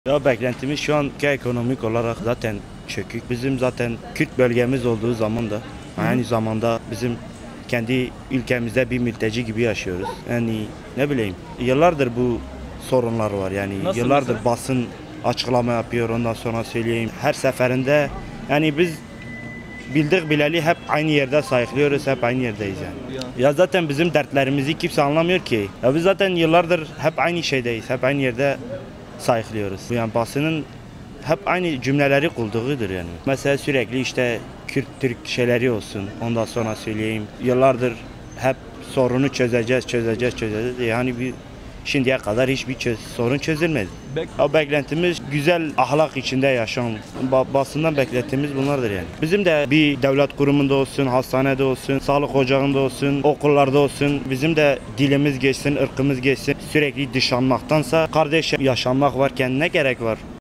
Ya beklentimiz şu anki ekonomik olarak zaten çökük. Bizim zaten Kürt bölgemiz olduğu zaman da aynı zamanda bizim kendi ülkemizde bir mülteci gibi yaşıyoruz. Yani ne bileyim yıllardır bu sorunlar var yani Nasıl yıllardır mesela? basın açıklama yapıyor ondan sonra söyleyeyim. Her seferinde yani biz bildik bileli hep aynı yerde sayıklıyoruz, hep aynı yerdeyiz yani. Ya zaten bizim dertlerimizi kimse anlamıyor ki. Ya biz zaten yıllardır hep aynı şeydeyiz, hep aynı yerde sayıklıyoruz. Yani basının hep aynı cümleleri kurduğudur yani. Mesela sürekli işte Kürt Türk şeyleri olsun. Ondan sonra söyleyeyim. Yıllardır hep sorunu çözeceğiz. Yani şimdiye kadar hiçbir sorun çözülmedi. Beklentimiz güzel ahlak içinde yaşam. Basından beklentimiz bunlardır yani. Bizim de bir devlet kurumunda olsun, hastanede olsun, sağlık ocağında olsun, okullarda olsun. Bizim de dilimiz geçsin, ırkımız geçsin. Sürekli dışlanmaktansa kardeş yaşanmak varken ne gerek var?